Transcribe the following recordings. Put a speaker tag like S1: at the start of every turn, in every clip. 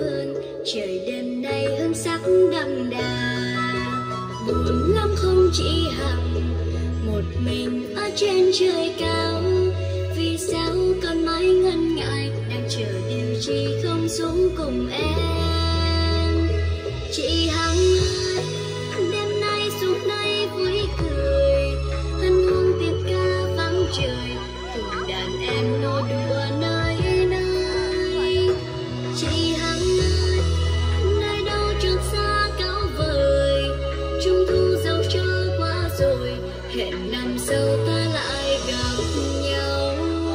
S1: vườn, trời đêm nay hương sắc đậm đà. Buồn lắm không chỉ Hằng, một mình ở trên trời cao. Vì sao con mãi ngần ngại, đang chờ điều chi không xuống cùng em. Chị Hằng ơi, đêm nay xuống đây vui cười, hân hoan tiếng ca vang trời, cùng đàn em nô đùa nơi nơi. Chị Hằng ơi, nơi đâu trường xa cao vời, trung thu dẫu cho qua rồi, hẹn năm sau ta lại gặp nhau.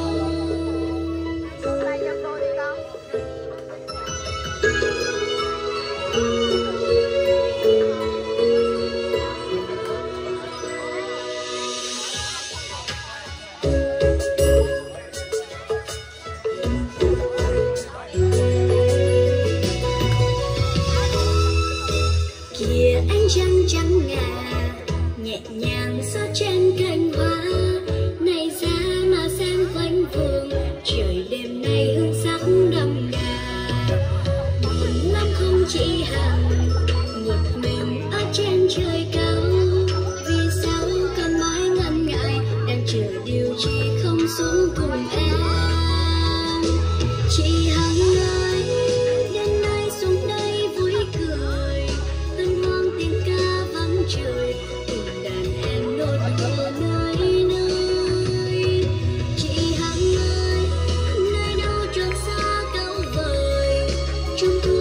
S1: Kìa ánh trăng trắng ngà nhẹ nhàng gió trên cành hoa, này ra mà xem quanh vườn, trời đêm nay hương sắc đậm đà. Buồn lắm không chỉ Hằng, một mình ở trên trời cao. Vì sao con mãi ngần ngại, đang chờ điều chi không xuống cùng em. Chị Hằng ơi, đêm nay xuống đây vui cười, hân hoan tiếng ca vang trời, cùng đàn em nô đùa nơi nơi. Chị Hằng ơi, nơi đâu trường xa cao vời, trung thu